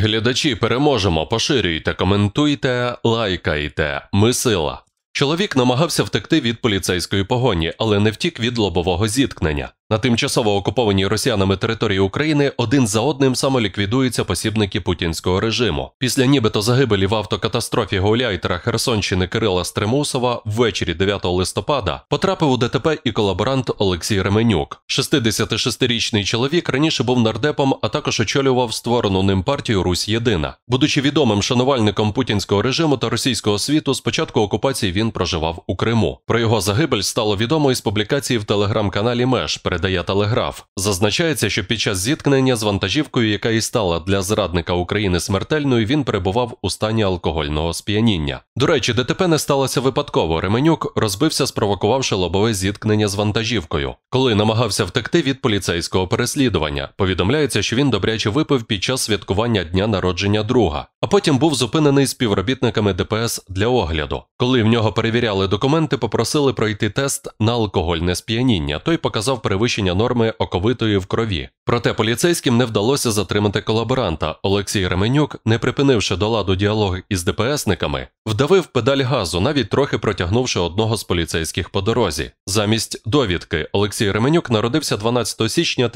Глядачі, переможемо, поширюйте, коментуйте, лайкайте. Ми сила. Чоловік намагався втекти від поліцейської погоні, але не втік від лобового зіткнення. На тимчасово окупованій росіянами території України один за одним самоліквідуються посібники путінського режиму. Після нібито загибелі в автокатастрофі гауляйтера Херсонщини Кирила Стримусова ввечері 9 листопада потрапив у ДТП і колаборант Олексій Ременюк. 66-річний чоловік раніше був нардепом, а також очолював створену ним партію «Русь-Єдина». Будучи відомим шанувальником путінського режиму та російського світу, з початку окупації він проживав у Криму. Про його загибель стало відомо із публікації в телеграм-каналі «Меж», передає Телеграф. Зазначається, що під час зіткнення з вантажівкою, яка і стала для зрадника України смертельною, він перебував у стані алкогольного сп'яніння. До речі, ДТП не сталося випадково. Ременюк розбився, спровокувавши лобове зіткнення з вантажівкою, коли намагався втекти від поліцейського переслідування. Повідомляється, що він добряче випив під час святкування дня народження друга, а потім був зупинений співробітниками ДПС для огляду. Коли в нього перевіряли документи, попросили пройти тест на алкогольне сп'яніння. Той показав перевищення норми оковитої в крові. Проте поліцейським не вдалося затримати колаборанта. Олексій Ременюк, не припинивши до ладу діалог із ДПСниками, вдавив педаль газу, навіть трохи протягнувши одного з поліцейських по дорозі. Замість довідки Олексій Ременюк народився 12 січня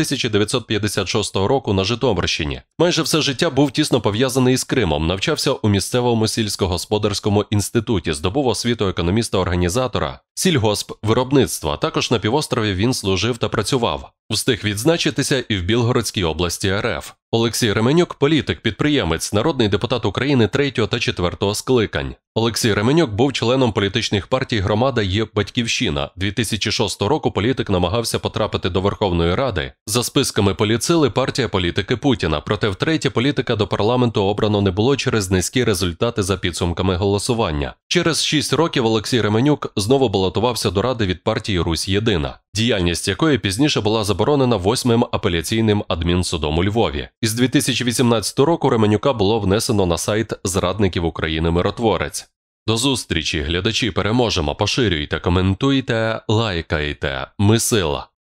1956 року на Житомирщині. Майже все життя був тісно пов'язаний із Кримом, навчався у місцевому сільськогосподарському інституті, здобув освіту економіста-організатора сільгоспвиробництва. Також на півострові він служив та працював. Встиг відзначитися і в Білгородській області РФ. Олексій Ременюк – політик, підприємець, народний депутат України 3 та 4 скликань. Олексій Ременюк був членом політичних партій «Громада» і «Батьківщина». 2006 року політик намагався потрапити до Верховної Ради. За списками політсили партія політики Путіна, проте втретє політика до парламенту обрано не було через низькі результати за підсумками голосування. Через 6 років Олексій Ременюк знову балотувався до Ради від партії «Русь-Єдина», діяльність якої пізніше була заборонена 8-м апеляційним адмінсудом у Львові. Із 2018 року Ременюка було внесено на сайт зрадників України «Миротворець». До зустрічі, глядачі, переможемо, поширюйте, коментуйте, лайкайте. Ми сила.